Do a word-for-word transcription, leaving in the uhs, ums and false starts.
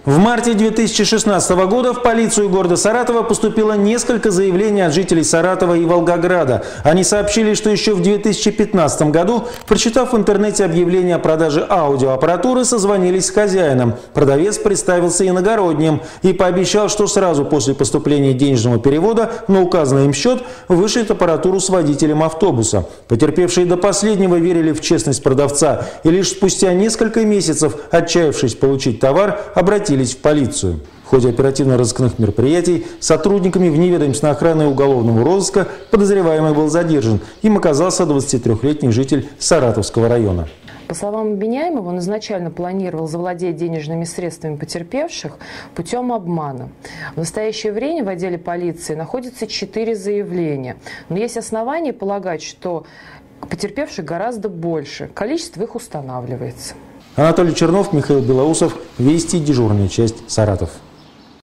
В марте две тысячи шестнадцатого года в полицию города Саратова поступило несколько заявлений от жителей Саратова и Волгограда. Они сообщили, что еще в две тысячи пятнадцатом году, прочитав в интернете объявление о продаже аудиоаппаратуры, созвонились с хозяином. Продавец представился иногородним и пообещал, что сразу после поступления денежного перевода на указанный им счет вышлет аппаратуру с водителем автобуса. Потерпевшие до последнего верили в честность продавца и лишь спустя несколько месяцев, отчаявшись получить товар, обратились в полицию. В ходе оперативно-розыскных мероприятий сотрудниками вневедомственной охраны и уголовного розыска подозреваемый был задержан. Им оказался двадцатитрёхлетний житель Саратовского района. По словам обвиняемого, он изначально планировал завладеть денежными средствами потерпевших путем обмана. В настоящее время в отделе полиции находится четыре заявления. Но есть основания полагать, что потерпевших гораздо больше. Количество их устанавливается. Анатолий Чернов, Михаил Белоусов. Вести, дежурная часть, Саратов.